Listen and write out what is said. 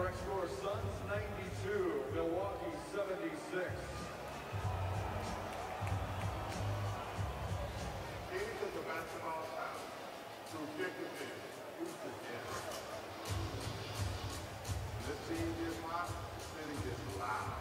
Correct score, Suns 92, Milwaukee 76. It is a basketball town through thick and thin. Houston is. This team is hot, the city is loud.